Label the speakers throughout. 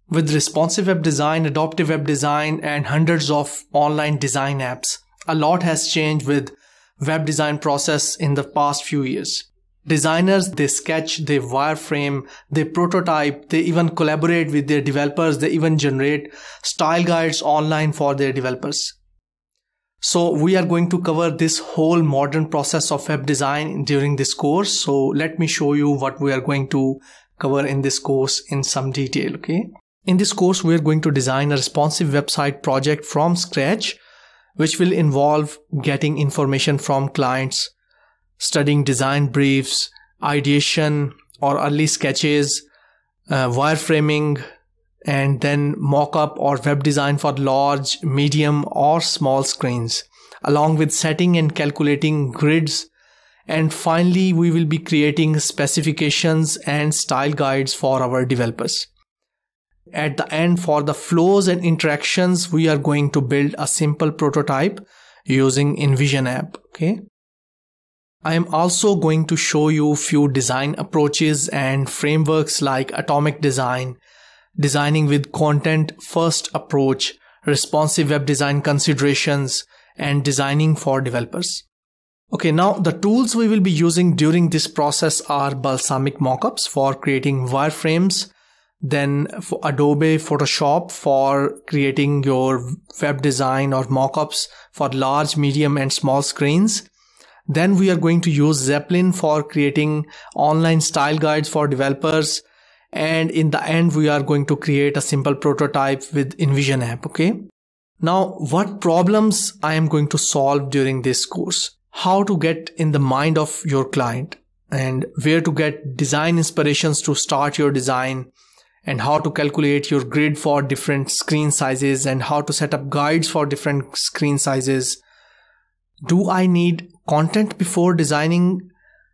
Speaker 1: With responsive web design, adaptive web design, and hundreds of online design apps, a lot has changed with web design process in the past few years. Designers, they sketch, they wireframe, they prototype, they even collaborate with their developers, they even generate style guides online for their developers. So we are going to cover this whole modern process of web design during this course. So let me show you what we are going to cover in this course in some detail, okay? In this course, we are going to design a responsive website project from scratch, which will involve getting information from clients, studying design briefs, ideation or early sketches, wireframing, and then mock-up or web design for large, medium or small screens, along with setting and calculating grids. And finally, we will be creating specifications and style guides for our developers. At the end, for the flows and interactions, we are going to build a simple prototype using Invision app, okay? I am also going to show you few design approaches and frameworks like atomic design, designing with content first approach, responsive web design considerations, and designing for developers. Okay, now the tools we will be using during this process are Balsamiq Mockups for creating wireframes, then for Adobe Photoshop for creating your web design or mockups for large, medium, and small screens. Then we are going to use Zeplin for creating online style guides for developers. And in the end, we are going to create a simple prototype with Invision app, okay? Now, what problems I am going to solve during this course? How to get in the mind of your client, and where to get design inspirations to start your design, and how to calculate your grid for different screen sizes, and how to set up guides for different screen sizes. Do I need content before designing?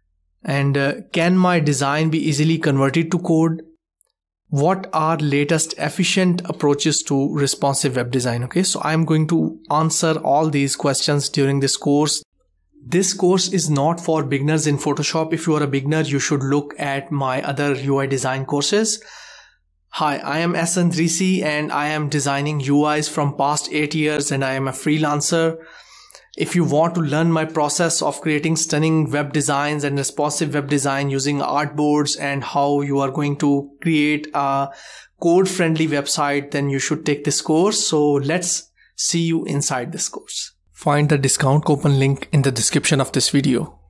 Speaker 1: And can my design be easily converted to code? What are latest efficient approaches to responsive web design? Okay, so I'm going to answer all these questions during this course. This course is not for beginners in Photoshop. If you are a beginner, you should look at my other UI design courses. Hi, I am Ahsan Drisi and I am designing UIs from past 8 years and I am a freelancer. If you want to learn my process of creating stunning web designs and responsive web design using artboards and how you are going to create a code-friendly website, then you should take this course. So let's see you inside this course. Find the discount coupon link in the description of this video.